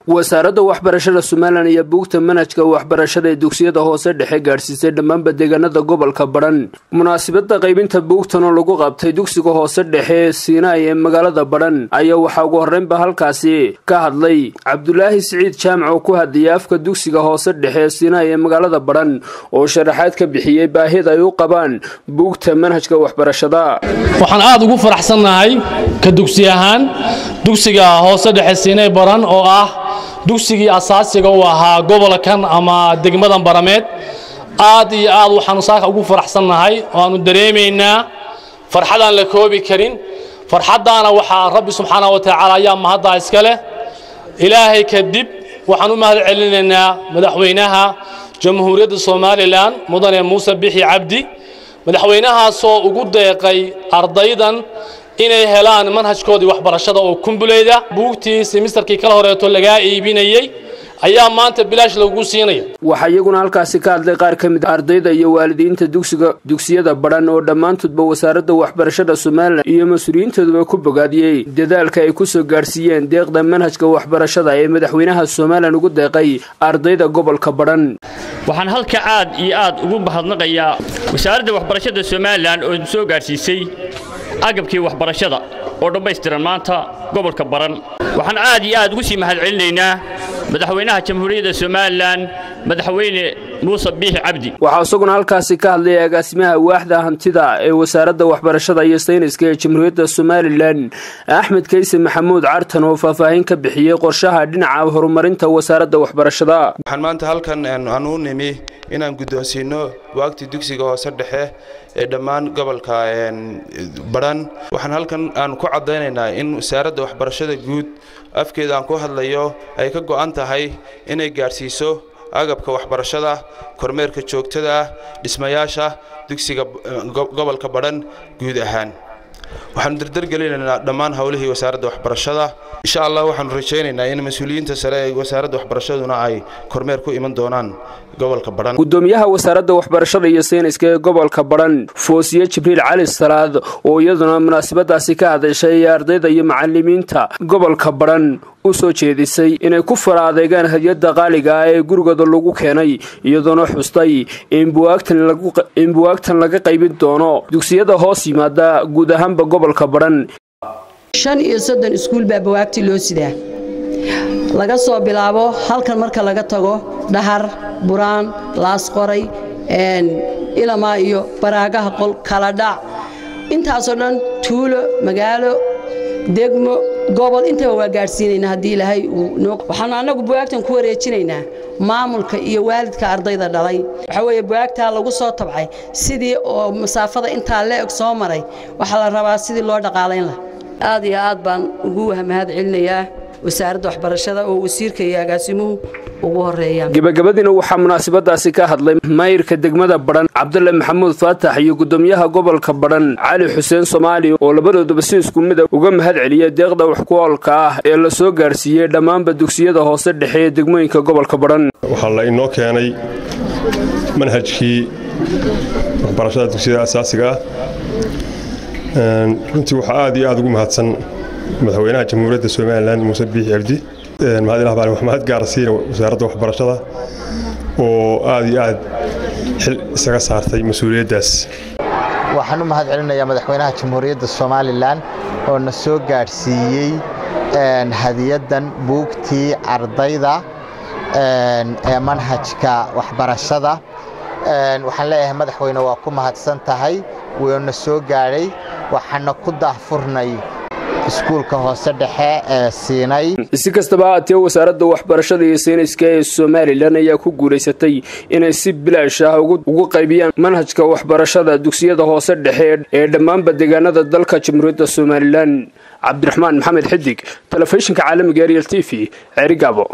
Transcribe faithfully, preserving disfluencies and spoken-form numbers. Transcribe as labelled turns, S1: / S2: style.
S1: wasaaradda waxbarashada Soomaaliland iyo buugta manhajka waxbarashada ee dugsiyada hoose dhexe gaarsiisay dhammaanba deegaanada gobolka Badhan. Munaasabadda qaybinta buugtan oo lagu qabtay dugsiga hoose dhexe Siinay ee magaalada Badhan ayaa waxa ugu horreynba halkaasi ka hadlay Cabdulaahi Saciid Jaamac oo ku hadiyay afka dugsiga hoose dhexe Siinay ee magaalada Badhan oo sharaxaad ka bixiyay baahida ay u qabaan buugta manhajka waxbarashada.
S2: Waxaan aad ugu faraxsanahay ka dugsi ahaan dugsiga hoose dhexe Siinay Badhan oo ah dugsigii asaasiga u ahaa gobolkan ama degmadan Barameed. aad iyo aad waxaan saaka ugu faraxsanahay oo aanu dareemeynaa farxadan la koobi karin. farxadaana waxa Rabbi subhanahu wa ta'ala ayaa mahadda iska leh. ilaahay kadib waxaan u mahad celinaynaa madaxweynaha jamhuuriyadda Soomaaliland mudane Muuse Bixi Cabdi, madaxweynahaas oo ugu deeqay ardaydan inay helaan manhajkoodii waxbarashada oo kumbuleeda. buugtii semesterkii kala horeeto laga iibinayay ayaa maanta bilaash lagu siinaya.
S1: waxa iyaguna halkaasi ka hadlay qaar ka mid ah ardayda iyo waalidiinta dugsiga dugsiyada Badhan oo dhammaantoodba wasaaradda waxbarashada Soomaaliland iyo mas'uuliyiintooda ku bogaadiyay dadaalka ay ku soo gaarsiiyeen deeqda manhajka waxbarashada ee madaxweynaha Soomaaliland ugu deeqay ardayda gobolka Badhan.
S3: waxaan halka aad iyo aad ugu bahadnaqayaa wasaaradda waxbarashada Soomaaliland oo soo gaarsiisay agabkii waxbarashada oo dhameystiran maanta gobolka Badhan. waxaan aad iyo aad ugu sii mahad celinaynaa madaxweynaha jamhuuriyadda Soomaaliland madaxweyne Muuse Bixi Cabdi.
S1: waxa isaguna halkaasi ka hadlay agaasimaha waaxda hantida ee wasaaradda waxbarashada iyo sayniska ee jamhuuriyadda Soomaaliland Axmed Kayse Maxamuud Cartan oo faahfaahin ka bixiyay qorshaha dhinaca horumarinta wasaaradda waxbarashada.
S4: waxaan maanta halkan aan u nimi inaan guddoonsiino waqti dugsiga hoose dhexe ee dhammaan gobolka Badhan. waxaan halkan aan ku cadeynaynaa in wasaaradda waxbarashada guud afkeeda aan ku hadlayo ay ka go'an tahay inay gaarsiiso agabka waxbarashada, kormeerka joogtada ah, dhismayaasha dugsiga gobolka Badhan guud ahaan. waxaan dardargelinaynaa dhammaan hawlihii wasaaradda waxbarashada. insha Allah waxaan rajaynaynaa in mas'uuliyiinta sare ee wasaaradda waxbarashaduna ay kormeer ku iman doonaan gobolka Badhan.
S1: gudoomiyaha wasaaradda waxbarashada iyo sayniska ee gobolka Badhan Foosiye Jibriil Cali Salaad oo iyaduna munaasabadaasi ka hadashay ardayda iyo macallimiinta gobolka Badhan u soo jeedisay inay ku faraadeegaan hadiyada qaaliga ah ee gurigooda lagu keenay, iyadoona xustay in buugtan lagu in buugtan laga qaybin doono dugsiyada hoos yimaada guud ahaanba gobolka Badhan.
S5: shan iyo soddon iskuul baa buugti loo sidaa laga soo bilaabo halkan marka laga tago Dhahar, Buraan, Laas Qoray, een ilama iyo baraagaha qol kala dhac intaas oo dhan tuulo magaalo degmo gobol inta waa gaarsiinayna hadii Ilaahay uu waxaan anagu buugtan ku wareejinaynaa maamulka iyo waalidka ardayda dhalay. waxa weeye buugta lagu soo tabcay sidii oo masaafada inta la eg soo maray waxa la rabaa sidii loo dhaqaaleyn lahaa. aad iyo aad baan ugu mahad celinayaa wasaaradda waxbarashada oo wasiirka iyo agaasimuhu ugu horeeyaan.
S1: gabagabadina waxaa munaasabadaasi ka hadlay maayirka degmada Badhan Cabdulle Maxamuud Faatax iyo gudoomiyaha gobolka Badhan Cali Xuseen Soomaali oo labadooduba si isku mid ah uga mahad celiyay deeqda wax ku oolka ah ee la soo gaarsiiyay dhammaanba dugsiyada hoose dhexe ee degmooyinka gobolka Badhan.
S6: waxaa la inoo keenay manhajkii waxbarashada dugsiyada asaasiga ah. runtii waxa aad iyo aad ugu mahadsan madaxweynaha jamhuuriyadda Soomaaliland Muuse Bixi Cabdi. mahad ilaah baan maxamed gaarsiin wasaaradda waxbarashada oo aad iyo aad xil isaga saartay mas'uuliyadaas.
S7: waxaan u mahad celinayaa madaxweynaha jamhuuriyadda Soomaaliland oo na soo gaarsiiyay een hadiyadan buugtii ardayda een ee manhajka waxbarashada. een waxaan leeyahay madaxweyne waa ku mahadsan tahay wayna soo gaaray waxaana ku daahfurnay iskuulka hoose dhexe ee Siinay.
S1: si kastaba aatee wasaaradda waxbarashada iyo sayniska ee Soomaaliland ayaa ku guuleysatay inay si bilaash ah ugu qaybiyaan manhajka waxbarashada dugsiyada hoose dhexe ee dhammaanba deegaanada dalka jamhuuriyadda Soomaaliland. Cabdiraxmaan Maxamed Xidig, telefishinka caalamiga ee Real T V, Cerigabo.